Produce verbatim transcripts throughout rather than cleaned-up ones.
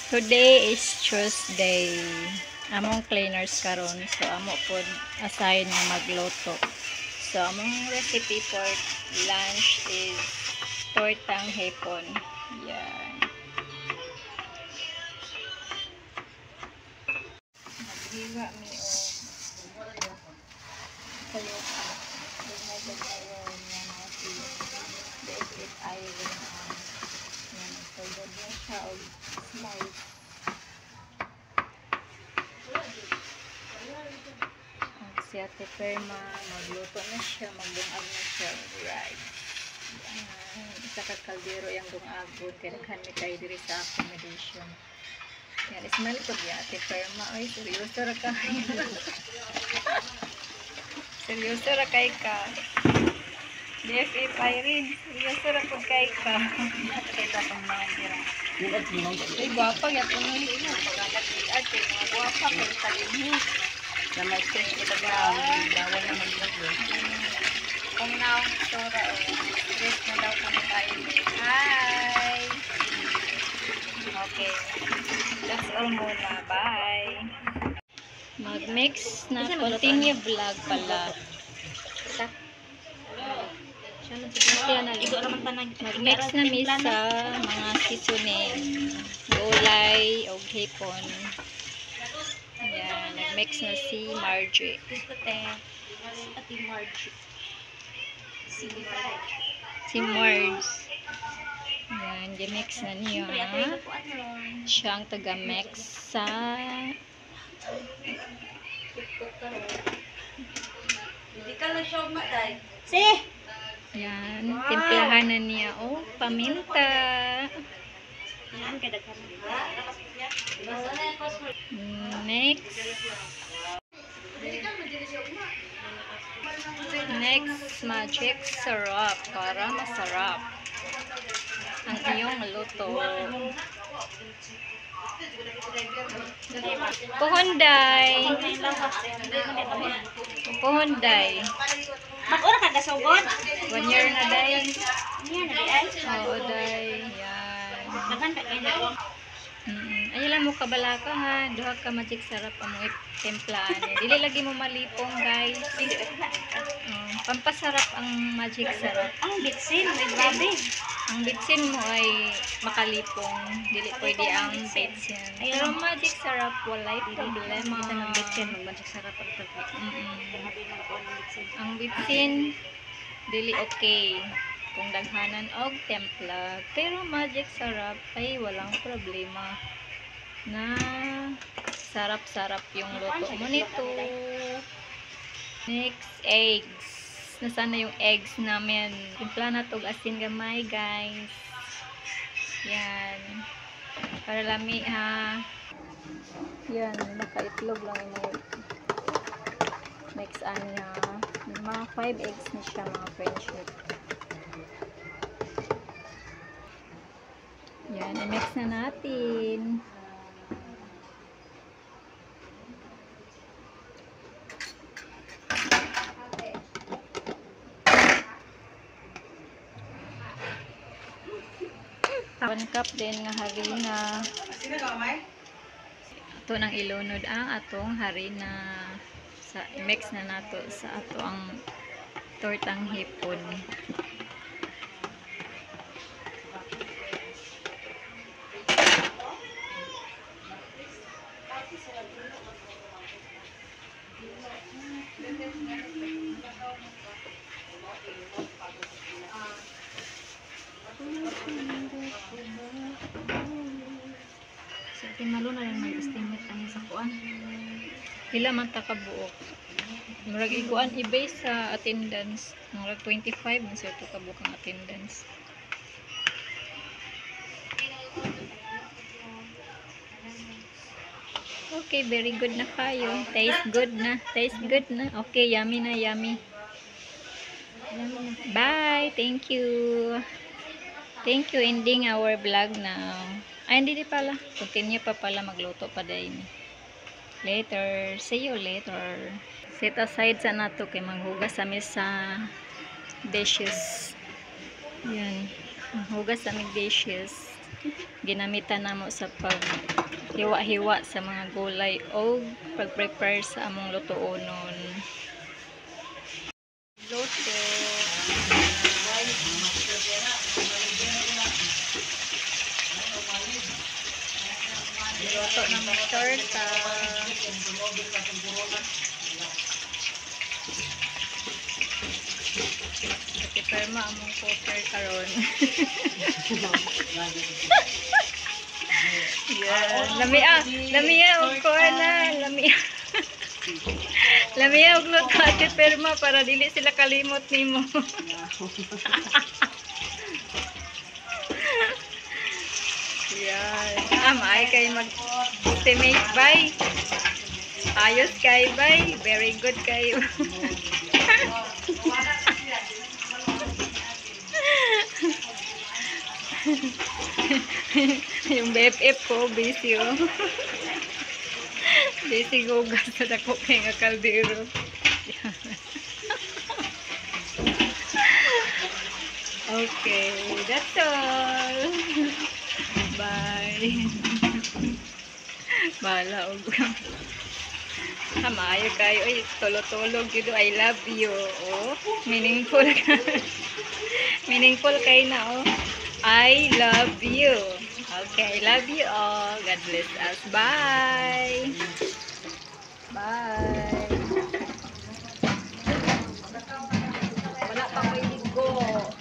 Today is Tuesday. Among cleaners karon, so amo pod assign nga magluto. So among recipe for lunch is tortang hipon. Yan. Maghiwa mi o kayo pa. Dugay sa iron nga nasi. Basic iron. Yan. So dugay siya o slice. Si Ate Perma, magluto na siya, magdungag na siya. Right. Yan. Isa ka kaldero yung dungagod. Kailangan may kayo diri sa accommodation. Yan. Ismail ko di Ate Perma. Ay, seryoso ra ka. Seryoso ra kay ka. D F A Pyrin. Seryoso ra po kay ka. Kita pang mga tira. Ay, guwapa. Gatong nang ino. Pagkakat-iad. Mga guwapa. Kaya talimhi. Na may stress kita na bawal na mag-vlog. Kung naong istora o stress na daw kami tayo. Hi! Okay. That's all muna. Bye! Mag-mix na continue vlog pala. Mag-mix na mi sa mga seasoning. Gulay o hipon. Yan, nag-mix na si Margie. Ati Margie. Si Marge. Si Marge. Yan, gi-mix na niya. Siya ang taga-mix sa Hindi ka na siya umatay. Si! Yan, timplahan na niya. Oh, paminta. Yan, kadaghan na. Next. Next, magic syrup para masarap ang iyong luto. Puhunday. Puhunday. Mag-ura ka gasugod? One year na day. Yan, na ay. Oo, day. Yan. Dagan ka kayo na. Mm, ayun mo kabalaka ha, duha ka magic sarap amo templaan. Dili lagi mo malipong, guys. Um, pampasarap ang magic sarap. Ang bitsin, may grabe. Ang bitsin mo ay makalipong, dili pwede ang bitsin. Pero magic sarap walay problema. Ang bitsin, mag-magic sarap ang pagkakas. Mm -mm. Ang bitsin dili okay kung daghanan og templa, pero magic sarap ay walang problema na sarap-sarap yung luto mo nito. Next, eggs. Nasaan na yung eggs namin? Timpla na tog asin gamay, guys. Yan. Para lami ha. Yan, nakaitlog lang yung mix anya. Mga five eggs na siya, mga friendship. Yan, i-mix na natin. One cup din nga harina. Ito nang ilunod ang atong harina. Sa i-mix na nato sa ato ang tortang hipon. So, tinalo na lang mag-estimate ani sa kuan. Pila man ta ka buok. Murag iguan i-base sa attendance. Murag twenty-five man sa to ka buok ang attendance. Okay, very good na kayo. Taste good na. Taste good na. Okay, yummy na, yummy. Bye. Thank you. Thank you. Ending our vlog now. Ay, hindi di pala. Continue pa pala. Magluto pa din. Later. See you later. Set aside sa nato kay maghugas kami sa dishes. Yan. Hugas sa mig dishes. ginamitan namo sa pag hiwa-hiwa sa mga gulay o pag-prepare sa among lutuonon. Luto. Luto ng mga torta. Kasi perma among cooker karon. Yeah, lamia, lamia og ko na, lamia. Lamia og luto ate perma para dili sila kalimot nimo. Yan. Ah, maay kay mag-estimate bay. Ayos kay bay. Very good kayo. Yung B F F ko, busy oh. Busy gugas sa dako kay nga kaldero. Okay, that's all. Bye. Bala og. Hamayo kayo ay tolo-tolo gido I love you. Oh, meaningful ka. Meaningful kay na oh. I love you. Okay, I love you all. God bless us. Bye. Bye. Wala pa ko iligo.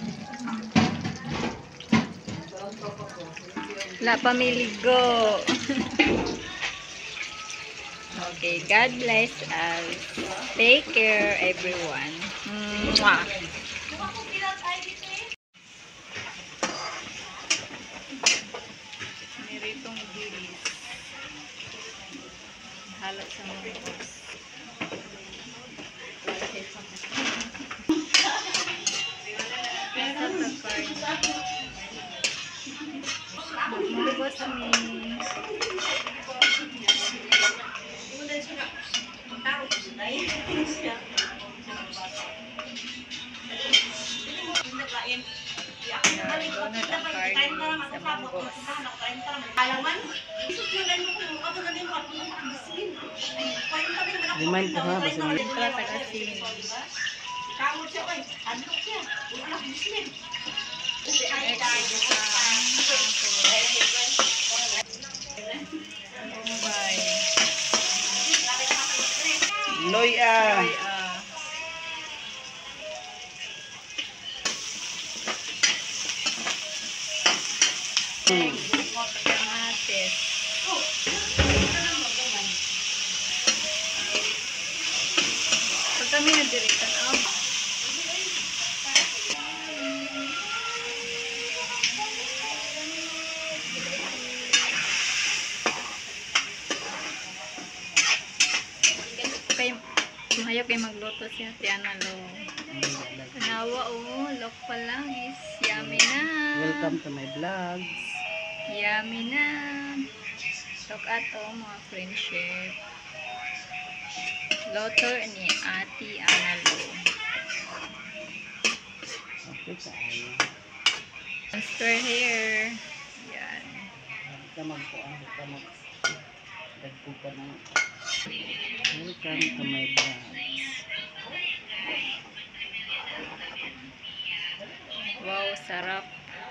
Wala pa miligo. Okay, God bless us. Take care, everyone. Mwah. Meritong dilis. Halat sa mga boss. Mga boss ni. Remind ko ha, basta mo. Para tagasin. Loy ah. Kamatis. Pag kami nadirikan, oh. Kay, mahayap kayo magluto siya, Tiana Lo. Kanawa, oh, look pa lang is yummy na. Welcome to my vlogs. Yummy na. Look at oh, mga friendship. Loto ni Ate Ana Lo. Okay, kaya. Monster hair. Yan. Ika magpuan, ika mag... Dagpo ka na. Welcome to my vlogs. Wow, sarap.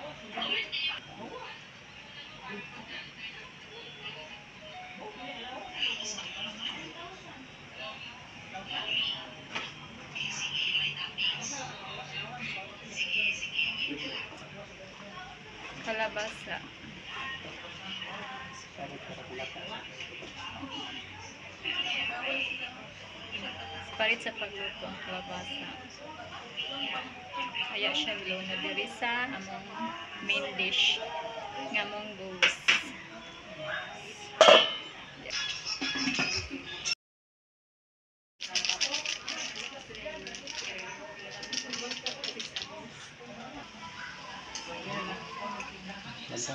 Kalabasa. Parit sa pagluto ang kalabasa. Kaya siya lo na diri sa among main dish nga mong goes. Basta.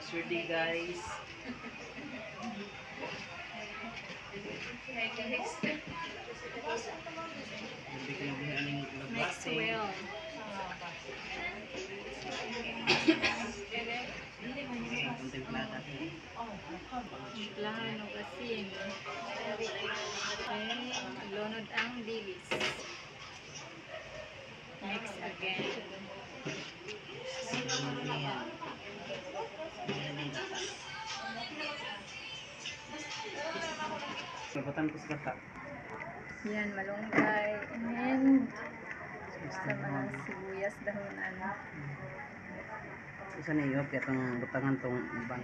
That's your day, guys. Next will. Plano kasi. Okay, lunod ang dilis. Next again. Napatan ko sa kata. Yan, malunggay. And sa mga sibuyas dahonan. Isa na iyo, kaya itong butangan itong iban.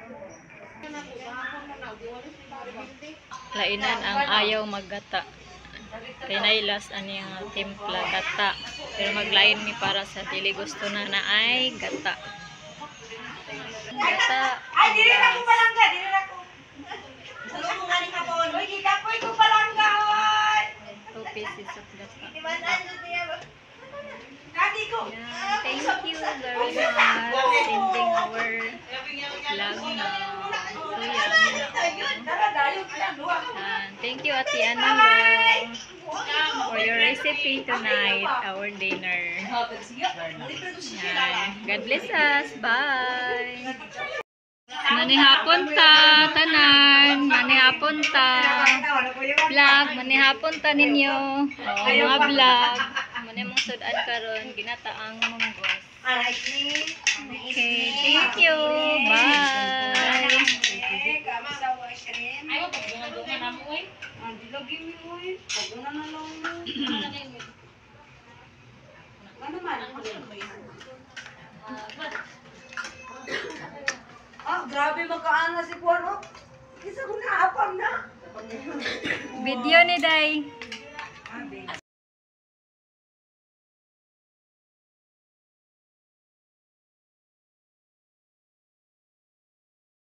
Lainan ang ayaw maggata. Pinailas ani nga timpla gata. Pero maglain mi para sa dili gusto na na ay gata. Gata. Ay, dili na ko palangga, dili na ko. Ano mo nga ni kapon? Uy, gikapoy ko palangga, oy! Two pieces of gata. Iwanan mo niya. Kagi ko. Yan. Thank you very much sending our vlog na suya. Dara dayo kaya duwa. And thank you Ate Analo for your recipe tonight, our dinner. Yan. God bless us. Bye. Manihapon ta, tanan. Manihapon ta. Vlog, manihapon ta ninyo. Oh, mga vlog. Muna mong sudan karon ginataang munggos. Okay, thank you. Bye. Ah, grabe magkaana si Juan, oh. Isa ko na, apam na. Video ni Day.